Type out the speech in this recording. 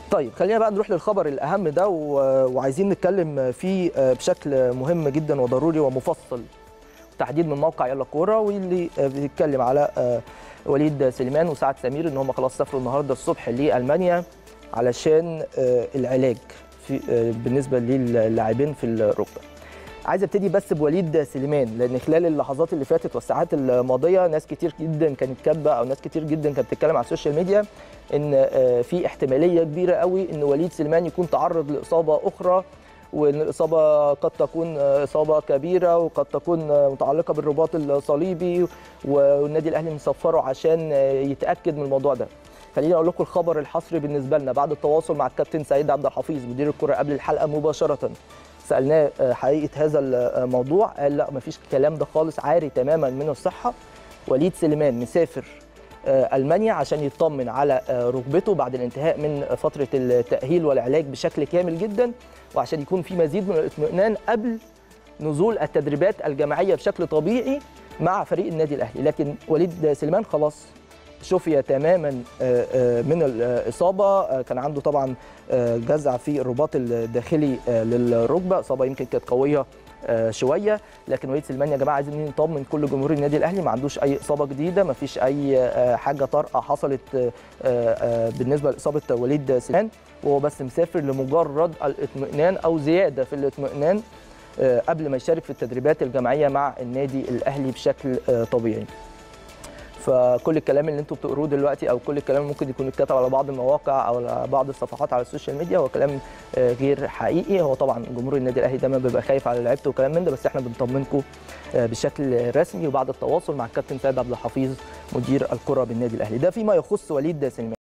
طيب خلينا بقى نروح للخبر الأهم ده وعايزين نتكلم فيه بشكل مهم جدا وضروري ومفصل، تحديد من موقع يلا كورة، واللي بيتكلم على وليد سليمان وسعد سمير ان هم خلاص سافروا النهارده الصبح لألمانيا علشان العلاج في بالنسبة للاعبين في الركبة. عايز ابتدي بس بوليد سليمان، لان خلال اللحظات اللي فاتت والساعات الماضيه ناس كتير جدا كانت كاتبه او ناس كتير جدا كانت بتتكلم على السوشيال ميديا ان في احتماليه كبيره قوي ان وليد سليمان يكون تعرض لاصابه اخرى، وان الاصابه قد تكون اصابه كبيره وقد تكون متعلقه بالرباط الصليبي، والنادي الاهلي مسفره عشان يتاكد من الموضوع ده. خليني اقول لكم الخبر الحصري بالنسبه لنا بعد التواصل مع الكابتن سعيد عبد الحفيظ مدير الكره قبل الحلقه مباشره. سالناه حقيقه هذا الموضوع، قال لا مفيش الكلام ده خالص، عاري تماما من الصحه. وليد سليمان مسافر المانيا عشان يطمن على ركبته بعد الانتهاء من فتره التاهيل والعلاج بشكل كامل جدا، وعشان يكون في مزيد من الاطمئنان قبل نزول التدريبات الجماعيه بشكل طبيعي مع فريق النادي الاهلي. لكن وليد سليمان خلاص شفي تماما من الاصابه، كان عنده طبعا جزع في الرباط الداخلي للركبه، اصابه يمكن كانت قويه شويه. لكن وليد سليمان يا جماعه عايزين نطمن كل جمهور النادي الاهلي، ما عندوش اي اصابه جديده، ما فيش اي حاجه طارئه حصلت بالنسبه لاصابه وليد سليمان، وهو بس مسافر لمجرد الاطمئنان او زياده في الاطمئنان قبل ما يشارك في التدريبات الجماعيه مع النادي الاهلي بشكل طبيعي. فكل الكلام اللي انتم بتقروه دلوقتي او كل الكلام ممكن يكون اتكتب على بعض المواقع او على بعض الصفحات على السوشيال ميديا هو كلام غير حقيقي. هو طبعا جمهور النادي الاهلي دايما بيبقى خايف على لعيبته وكلام من ده، بس احنا بنطمنكم بشكل رسمي وبعد التواصل مع الكابتن سيد عبد الحفيظ مدير الكره بالنادي الاهلي. ده فيما يخص وليد سليمان.